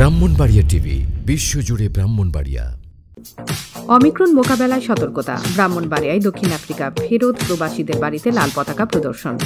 Brahmanbaria TV বিশ্বজুড়ে Brahmanbaria. Omicron মোকাবেলায় সতর্কতা। ব্রাহ্মণবাড়িয়ায় দক্ষিণ আফ্রিকা ফেরত প্রবাসীদের বাড়িতে লাল পতাকা প্রদর্শন।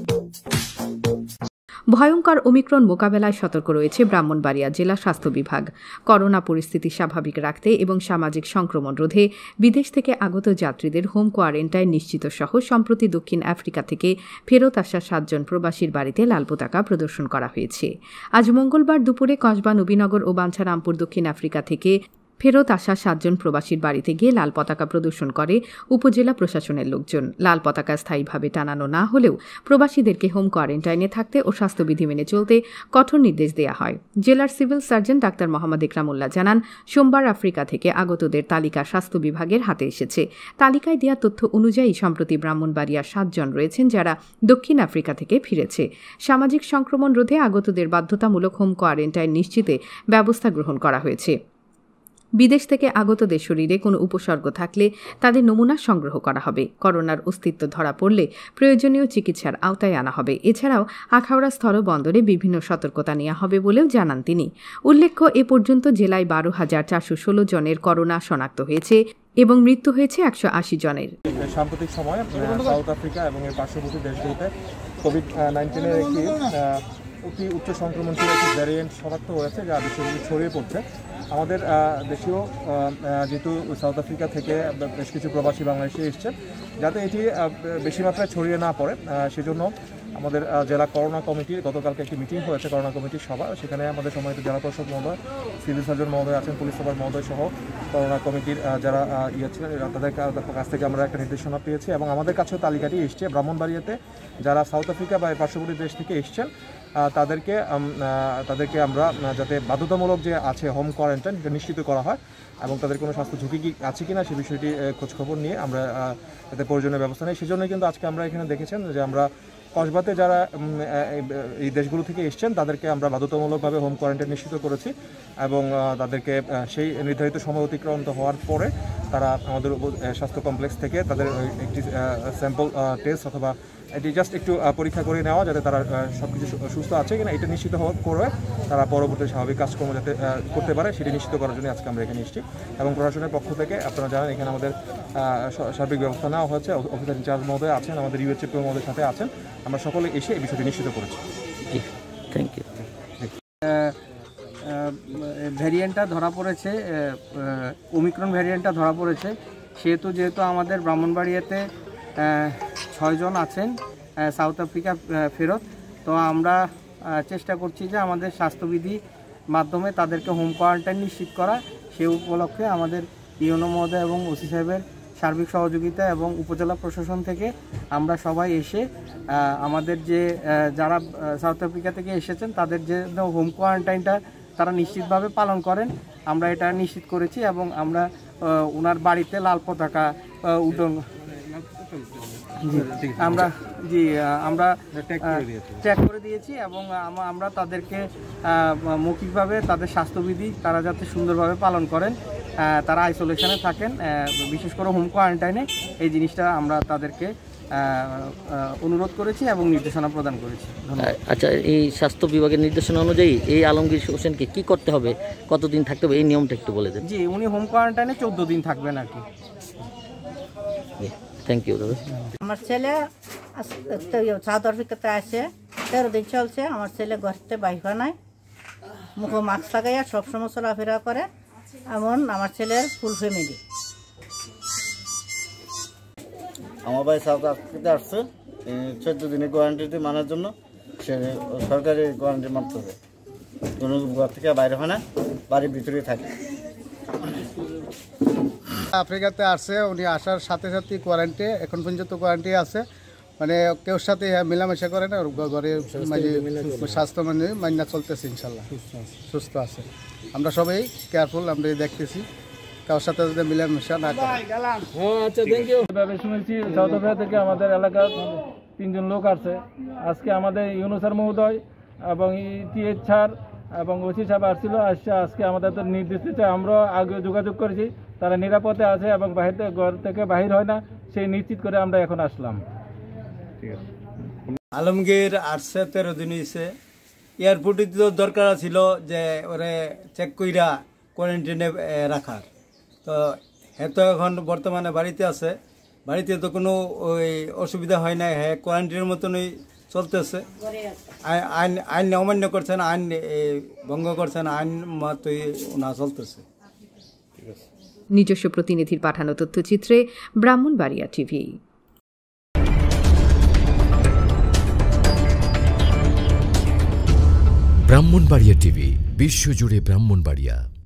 ভয়ঙ্কর ওমিক্রন মোকাবেলায় সতর্ক রয়েছে ব্রাহ্মণবাড়িয়া জেলা স্বাস্থ্য বিভাগ। করোনা পরিস্থিতি স্বাভাবিক রাখতে এবং সামাজিক সংক্রমণ রোধে বিদেশ থেকে আগত যাত্রীদের হোম কোয়ারেন্টাইন নিশ্চিত সহ সম্প্রতি দক্ষিণ আফ্রিকা থেকে ফেরত আসা 7 জন প্রবাসীর বাড়িতে লাল পতাকা প্রদর্শন করা হয়েছে। আজ মঙ্গলবার দুপুরে কসবা, নবীনগর ও বাঞ্ছারামপুর দক্ষিণ আফ্রিকা থেকে ফেরত আসা 7 জন প্রবাসীর বাড়িতে গিয়ে লাল পতাকা প্রদর্শন করে উপজেলা প্রশাসনের লোকজন। লাল পতাকা স্থায়ীভাবে টানানো না হলেও প্রবাসীদেরকে হোম কোয়ারেন্টাইনে থাকতে ও স্বাস্থ্যবিধি মেনে চলতে কঠোর নির্দেশ দেওয়া হয়। জেলার civil surgeon doctor Mohammad Ikramullah জানান, সোমবার আফ্রিকা থেকে আগতদের তালিকা স্বাস্থ্য বিভাগের হাতে এসেছে। তালিকায় দেওয়া তথ্য অনুযায়ী সম্প্রতি ব্রাহ্মণবাড়িয়ার 7 জন রয়েছেন যারা দক্ষিণ আফ্রিকা থেকে ফিরেছে। সামাজিক সংক্রমণ রোধে আগতদের বাধ্যতামূলক হোম কোয়ারেন্টাইন নিশ্চিতে ব্যবস্থা গ্রহণ করা হয়েছে। বিদেশ থেকে আগতদের শরীরে কোনো উপসর্গ থাকলে তাদের নমুনা সংগ্রহ করা হবে। করোনার অস্তিত্ব ধরা পড়লে প্রয়োজনীয় চিকিৎসার আওতায় আনা হবে। এছাড়াও আখাউড়া স্থলবন্দরে বিভিন্ন সতর্কতা নেওয়া হবে বলেও জানান তিনি। উল্লেখ্য, এ পর্যন্ত জেলায় 12,416 জনের করোনা শনাক্ত হয়েছে এবং মৃত্যু হয়েছে 180 জনের। সাম্প্রতিক সময়ে সাউথ আফ্রিকা এবং এর পার্শ্ববর্তী দেশগুলোতে কোভিড-19-এর একটি অতি উচ্চ সংক্রমণশীল একটি ভ্যারিয়েন্ট শনাক্ত হয়েছে, যা বিশ্বব্যাপী ছড়িয়ে পড়ছে। আমাদের দেশীয় যেহেতু সাউথ আফ্রিকা থেকে বেশ কিছু প্রবাসী বাংলাদেশে এসছে, যাতে এটি বেশি মাত্রায় ছড়িয়ে না পড়ে সেজন্য আমাদের জেলা করোনা কমিটির গতকালকে একটি মিটিং হয়েছে, করোনা কমিটির সভা। সেখানে আমাদের সম্মানিত জেলা প্রশাসক মহোদয়, সিভিল সার্জন মহোদয় আছেন, পুলিশ সুপার মহোদয় সহ করোনা কমিটির যারা ছিলেন তাদের কাছ থেকে আমরা একটা নির্দেশনা পেয়েছি এবং আমাদের কাছেও তালিকাটি এসছে। ব্রাহ্মণবাড়িয়াতে যারা সাউথ আফ্রিকা বা পার্শ্ববর্তী দেশ থেকে এসছেন তাদেরকে আমরা যাতে বাধ্যতামূলক যে আছে হোম কোয়ারেন্টাইন নিশ্চিত করা হয় এবং তাদের কোনো স্বাস্থ্য ঝুঁকি আছে কিনা সে বিষয়টি খোঁজখবর নিয়ে আমরা যাতে প্রয়োজনীয় ব্যবস্থা নেই। সেজন্যই কিন্তু আজকে আমরা এখানে দেখেছেন যে আমরা কসবাতে যারা এই দেশগুলো থেকে এসছেন তাদেরকে আমরা বাধ্যতামূলকভাবে হোম কোয়ারেন্টাইন নিশ্চিত করেছি এবং তাদেরকে সেই নির্ধারিত সময় অতিক্রান্ত হওয়ার পরে তারা আমাদের স্বাস্থ্য কমপ্লেক্স থেকে তাদের একটি স্যাম্পল টেস্ট অথবা এটি জাস্ট একটু পরীক্ষা করে নেওয়া যাতে তারা সব কিছু সুস্থ আছে কিনা এটা নিশ্চিত হওয়ার পরে তারা পরবর্তী স্বাভাবিক কাজকর্ম যাতে করতে পারে সেটি নিশ্চিত করার জন্য আজকে আমরা এখানে এসেছি। এবং প্রশাসনের পক্ষ থেকে আপনারা জানেন এখানে আমাদের সার্বিক ব্যবস্থা নেওয়া হচ্ছে। অফিসার ইনচার্জ মহোদয় আছেন, আমাদের ইউএচএফ মহোদয়ের সাথে আছেন। আমরা সকলে এসে এই বিষয়টি নিশ্চিত করেছি। Thank you. ভ্যারিয়েন্টটা ধরা পড়েছে, ওমিক্রন ভ্যারিয়েন্টটা ধরা পড়েছে, যেহেতু আমাদের ব্রাহ্মণবাড়িয়াতে 6 জন আছেন সাউথ আফ্রিকা ফেরত, তো আমরা চেষ্টা করছি যে আমাদের স্বাস্থ্যবিধি মাধ্যমে তাদেরকে হোম কোয়ারেন্টাইন নিশ্চিত করা। সেই উপলক্ষে আমাদের ইউনো মহোদয় এবং ওসি সাহেবের সার্বিক সহযোগিতা এবং উপজেলা প্রশাসন থেকে আমরা সবাই এসে আমাদের যে যারা সাউথ আফ্রিকা থেকে এসেছেন তাদের যে হোম কোয়ারেন্টাইনটা তারা নিশ্চিতভাবে পালন করেন আমরা এটা নিশ্চিত করেছি এবং আমরা ওনার বাড়িতে লাল পতাকা উড্ডয়ন আমরা ট্যাগ করে দিয়েছি এবং আমরা তাদেরকে মৌখিকভাবে তাদের স্বাস্থ্যবিধি তারা যাতে সুন্দরভাবে পালন করেন, তারা আইসোলেশনে থাকেন, বিশেষ করে হোম কোয়ারেন্টাইনে, এই জিনিসটা আমরা তাদেরকে অনুরোধ করেছি এবং নির্দেশনা প্রদান করেছি। আচ্ছা, এই স্বাস্থ্য বিভাগের নির্দেশনা অনুযায়ী এই আলমগীর হোসেনকে কি করতে হবে, কতদিন থাকতে হবে, এই নিয়মটা একটু বলে দেন। জি, উনি হোম কোয়ারেন্টাইনে 14 দিন থাকবেন আর কি। থ্যাংক ইউ দাদা। আমার ছেলে সাউথ আফ্রিকাতে আসে 13 দিন চলছে। আমার ছেলে ঘরতে বাইর হয় নাই, মুখে মাস্ক লাগাইয়া সবসময় চলাফেরা করে, এমন আমার ছেলের ফুল ফ্যামিলি। আমার ভাই সাউথ আফ্রিকাতে আসছে 14 দিনের কোয়ারেন্টাইন মানার জন্য, সে সরকারি কোয়ারেন্টাইন মানতে হবে, কোনো ঘর থেকে বাইরে হয় না, বাড়ির ভিতরেই থাকে। আফ্রিকাতে আসছে, উনি আসার সাথে সাথে কোয়ারেন্টাইন, এখন পর্যন্ত কোয়ারেন্টাইন আছে, মানে কেউ সাথে মেলামেশা করে না, ঘরে স্বাস্থ্য মান্য চলতেছে, ইনশাল্লাহ সুস্থ আছে। আমরা সবাই কেয়ারফুল, আমরা দেখতেছি কারোর সাথে যদি মেলামেশা না করে। আচ্ছা, থ্যাংক ইউ। শুনেছি সাউথ আফ্রিকা থেকে আমাদের এলাকার 3 জন লোক আসছে। আজকে আমাদের ইউনো স্যার মহোদয় এবং টিএইচ স্যার এবং ওসি সাহেব আসছিল, আজকে আমাদের তো নির্দেশ দিচ্ছে, আমরা আগে যোগাযোগ করেছি, তারা নিরাপদে আছে এবং ঘর থেকে বাহির হয় না, সেই নিশ্চিত করে আমরা এখন আসলাম। আলমগীর আসছে 13 দিন হয়েছে, এয়ারপোর্টে তো দরকার ছিল যে ওরে চেক কইরা কোয়ারেন্টাইনে রাখার। তো তো এখন বর্তমানে বাড়িতে আছে, বাড়িতে তো কোনো ওই অসুবিধা হয় না, হ্যাঁ কোয়ারেন্টাইনের মতনই চলতেছে। আইন অমান্য করছেন, আইন ভঙ্গ করছেন, আইন মতই না চলতেছে। নিজস্ব প্রতিনিধির পাঠানো তথ্যচিত্রে ব্রাহ্মণবাড়িয়া টিভি। ব্রাহ্মণবাড়িয়া টিভি, বিশ্বজুড়ে ব্রাহ্মণবাড়িয়া।